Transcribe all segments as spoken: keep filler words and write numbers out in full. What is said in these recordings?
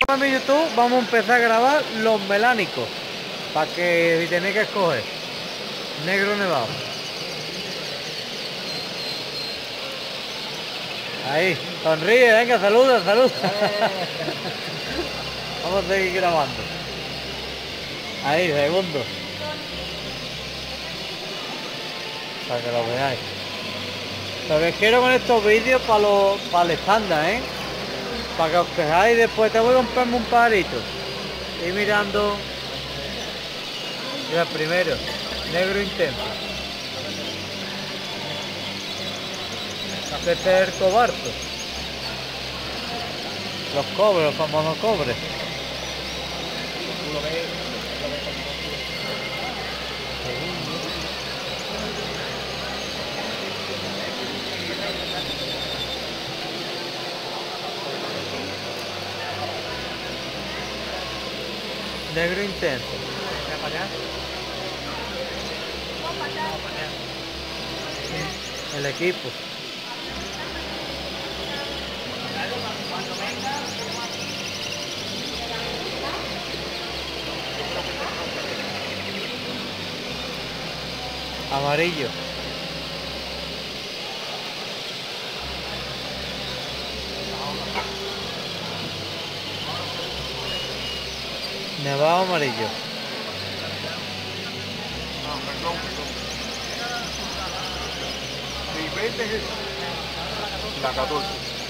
A mi YouTube vamos a empezar a grabar los melánicos. Para que si tenéis que escoger. Negro nevado. Ahí, sonríe, venga, saluda, saluda. Vamos a seguir grabando. Ahí, segundo. Para que lo veáis. Lo que quiero con estos vídeos para los para el estándar, ¿eh? Para que os quejáis después. Te voy a comprarme un pajarito. Y mirando. Mira, primero, negro intenso. Este es el cobarto. Los cobres, los famosos cobres. Negro intenso. El equipo. Amarillo. Nevado amarillo. La catorce.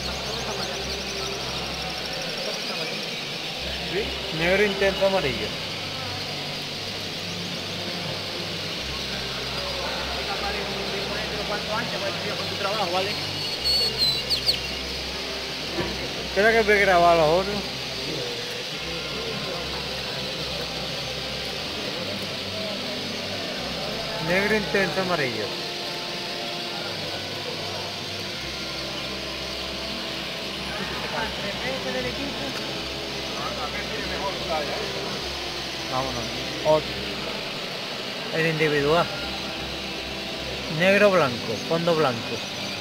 Negro intenso amarillo. ¿Crees que voy a grabar los otros? Negro intenso amarillo. Vámonos. Otro. El individual. Negro blanco, fondo blanco.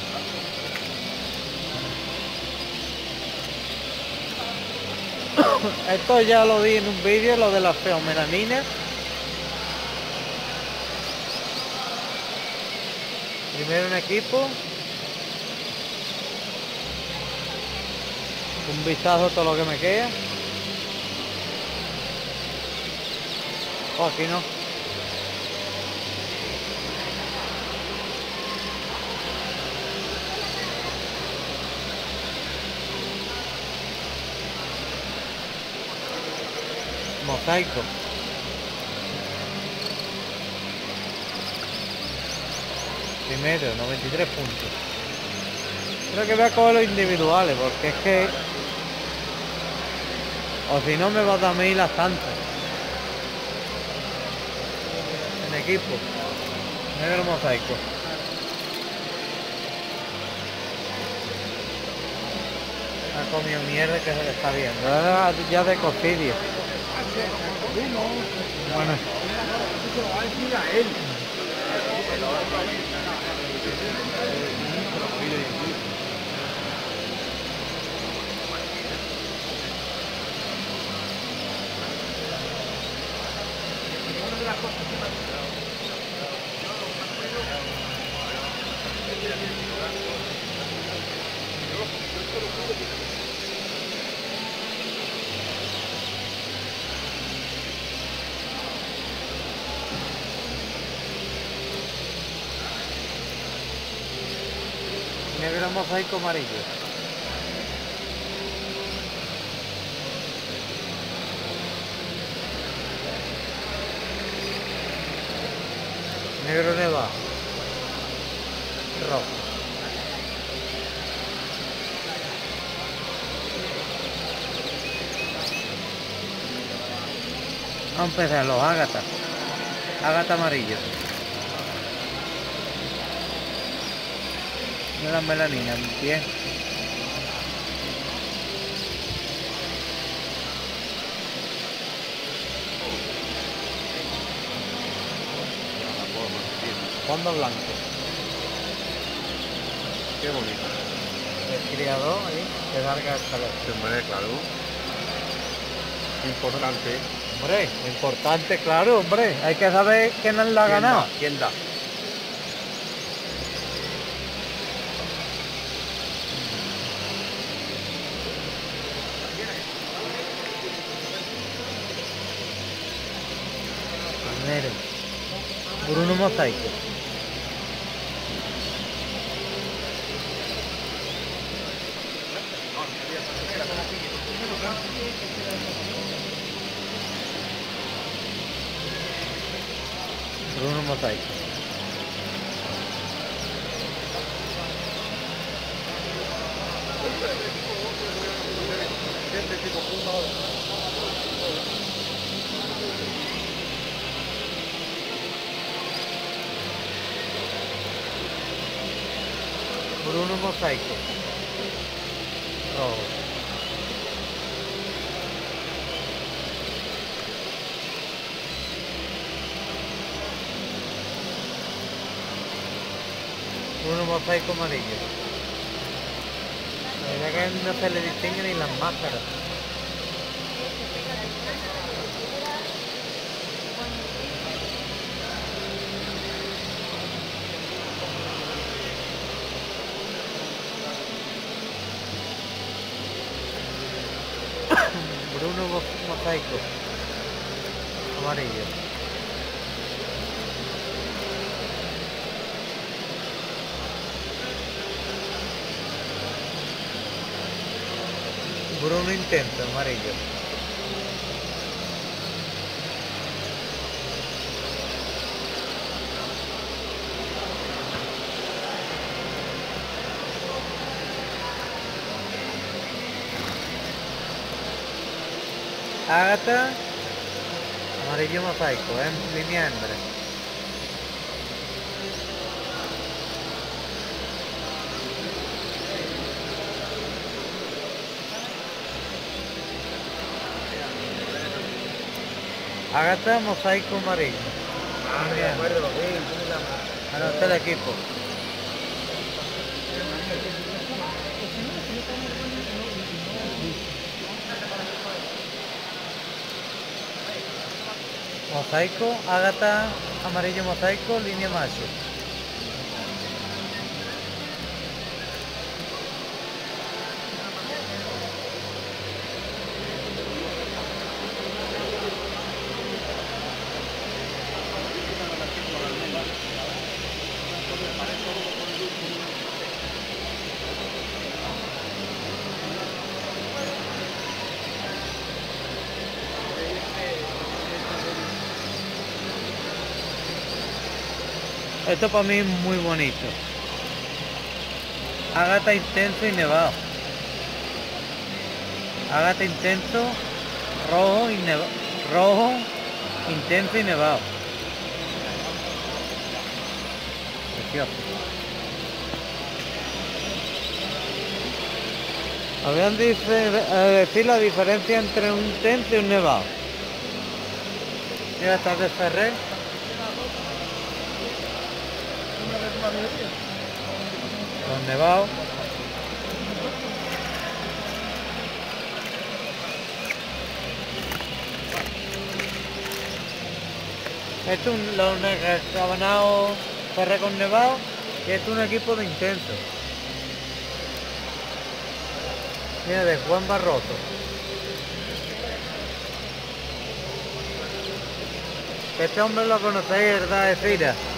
Esto ya lo vi en un vídeo, lo de las feomelaninas. Primero en equipo. Un vistazo a todo lo que me queda. Oh, aquí no. Mosaico. Primero, noventa y tres puntos. Creo que voy a coger los individuales porque es que... O si no me va a dar a mí las tantas. En equipo. Negro mosaico. Ha comido mierda que se le está viendo. Ahora ya de cocidio. Bueno. Negro mosaico amarillo. Negro nevado. Rojo. Vamos a empezar los ágatas. Ágata amarillo. No las melaninas, bien. Fondo blanco. Qué bonito. El criador ahí, que larga el calor. Se mueve, claro. Importante. Hombre, importante, claro, hombre. Hay que saber quién la ha ¿Quién ganado. da? ¿Quién da? Miren, Bruno Mosaico. Bruno Mosaico. Bruno Mosaico. Rojo. Bruno Mosaico amarillo. La verdad que no se le distinguen ni las máscaras. Bruno Mosaico amarillo. Bruno Intenso amarillo. Ágata amarillo mosaico, en línea hembra. Ágata mosaico amarillo. Ah, de acuerdo, sí, tú la Ahora está el equipo. Mosaico, ágata, amarillo mosaico, línea macho. Esto para mí es muy bonito. Ágata intenso y nevado. Ágata intenso, rojo y nevado. Rojo, intenso y nevado. Precioso. Habían dice, decir la diferencia entre un intenso y un nevado. Mira, está de Ferrer. Con nevado. Esto es un los cabanados Ferrer con nevado y esto es un equipo de intenso. Mira, de Juan Barroso. Este hombre lo conocéis, ¿verdad? De Fira.